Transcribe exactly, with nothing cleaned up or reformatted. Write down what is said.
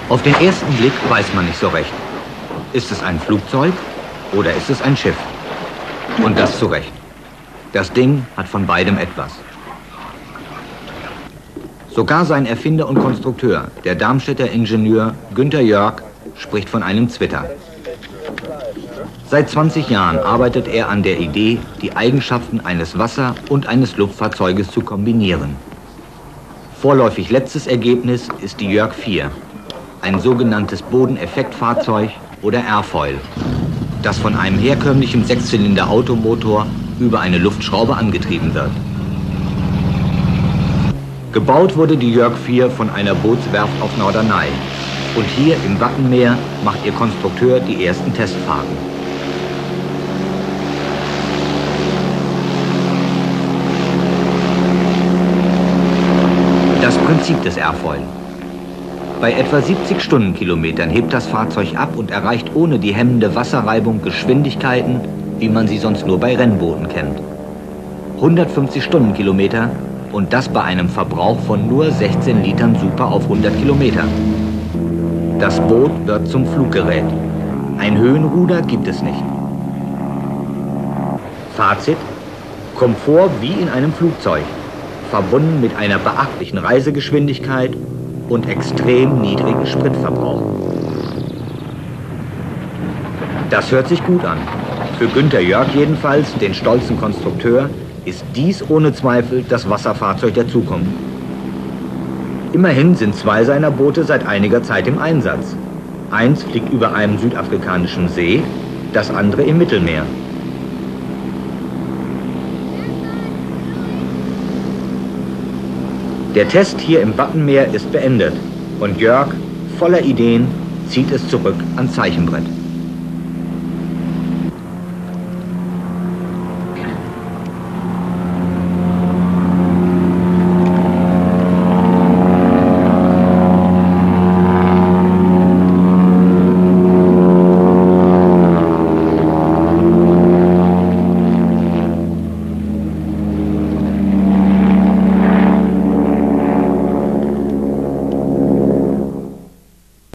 Auf den ersten Blick weiß man nicht so recht. Ist es ein Flugzeug oder ist es ein Schiff? Und das zu Recht. Das Ding hat von beidem etwas. Sogar sein Erfinder und Konstrukteur, der Darmstädter Ingenieur Günther Jörg, spricht von einem Zwitter. Seit zwanzig Jahren arbeitet er an der Idee, die Eigenschaften eines Wasser- und eines Luftfahrzeuges zu kombinieren. Vorläufig letztes Ergebnis ist die Jörg vier, ein sogenanntes Bodeneffektfahrzeug oder Airfoil, das von einem herkömmlichen Sechszylinder-Automotor über eine Luftschraube angetrieben wird. Gebaut wurde die Jörg vier von einer Bootswerft auf Norderney. Und hier im Wattenmeer macht ihr Konstrukteur die ersten Testfahrten. Das Prinzip des Airfoil. Bei etwa siebzig Stundenkilometern hebt das Fahrzeug ab und erreicht ohne die hemmende Wasserreibung Geschwindigkeiten, wie man sie sonst nur bei Rennbooten kennt. hundertfünfzig Stundenkilometer und das bei einem Verbrauch von nur sechzehn Litern Super auf hundert Kilometer. Das Boot wird zum Fluggerät. Ein Höhenruder gibt es nicht. Fazit: Komfort wie in einem Flugzeug, verbunden mit einer beachtlichen Reisegeschwindigkeit und extrem niedrigen Spritverbrauch. Das hört sich gut an. Für Günther Jörg jedenfalls, den stolzen Konstrukteur, ist dies ohne Zweifel das Wasserfahrzeug der Zukunft. Immerhin sind zwei seiner Boote seit einiger Zeit im Einsatz. Eins fliegt über einem südafrikanischen See, das andere im Mittelmeer. Der Test hier im Wattenmeer ist beendet und Jörg, voller Ideen, zieht es zurück ans Zeichenbrett.